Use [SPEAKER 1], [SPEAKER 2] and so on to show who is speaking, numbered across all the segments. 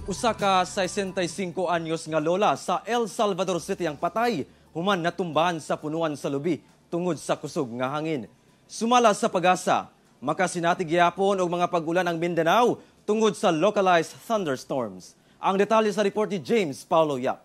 [SPEAKER 1] Usa ka 65 anyos nga lola sa El Salvador City ang patay, human natumbahan sa punuan sa lubi tungod sa kusog nga hangin. Sumala sa pag-asa, makasinati gyapon og mga pag-ulan ang Mindanao tungod sa localized thunderstorms. Ang detalye sa report ni James Paulo Yap.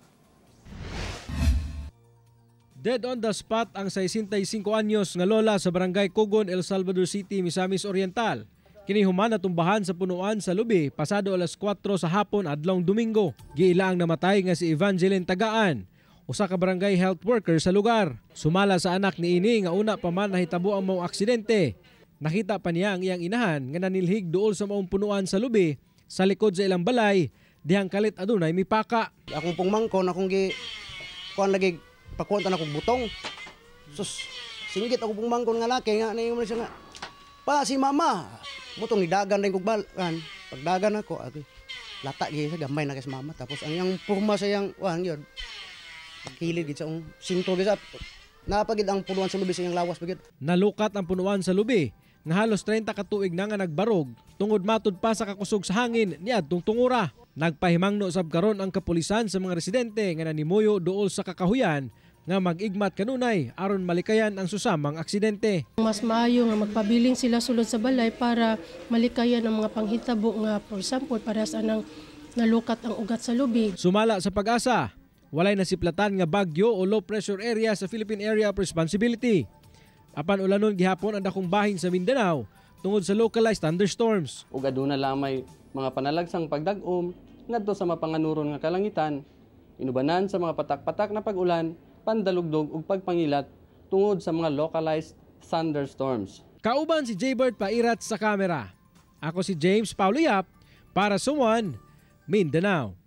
[SPEAKER 2] Dead on the spot ang 65 anyos nga lola sa barangay Cogon, El Salvador City, Misamis Oriental. Kini human natumbahan sa punuan sa lubi pasado alas 4 sa hapon adlong Domingo. Giila ang namatay nga si Evangeline Tagaan, usa ka barangay health worker sa lugar. Sumala sa anak ni ini nga una pa man nahitabo ang maong aksidente. Nakita pa niya ang iyang inahan nga nanilhig duol sa maong punuan sa lubi sa likod sa ilang balay dihang kalit adunay mipaka.
[SPEAKER 3] Akong pungmangkon akong kuan lagi pakuan tan akong butong. Sus, singgit ako pungmangkon nga laki nga naingon siya nga. Pa si mama, mutong nidagan rin kong balan. Pagdagan ako, lata gyud sa gamay na kay mama. Tapos ang yang purma sa yang wang yun. Pagkilid gid sa sinto gid sa napagid ang punuan sa lubi sa iyang lawas bagid.
[SPEAKER 2] Nalukat ang punuan sa lubi nga halos 30 ka tuig na nga nagbarog tungod matud pa sa kakusog sa hangin niadtong tungura. Nagpahimangno sab karon ang kapulisan sa mga residente nga nanimuyo duol sa kakahuyan nga mag-igmat kanunay aron malikayan ang susamang aksidente.
[SPEAKER 4] Mas maayo nga magpabiling sila sulod sa balay para malikayan ang mga panghitabo nga for example para sa nang nalukat ang ugat sa lubi.
[SPEAKER 2] Sumala sa pag-asa, walay nasiplatan nga bagyo o low pressure area sa Philippine Area of Responsibility. Apan ulanon gihapon ang dakong bahin sa Mindanao tungod sa localized thunderstorms.
[SPEAKER 5] Ug aduna lamay mga panalagsang pagdag-om ngadto sa mapanganuron nga kalangitan, inubanan sa mga patak-patak na pag-ulan, pandalugdog ug pagpangilat tungod sa mga localized thunderstorms.
[SPEAKER 2] Kauban si Jaybert Pairat sa kamera. Ako si James Paulo Yap para sa One Mindanao.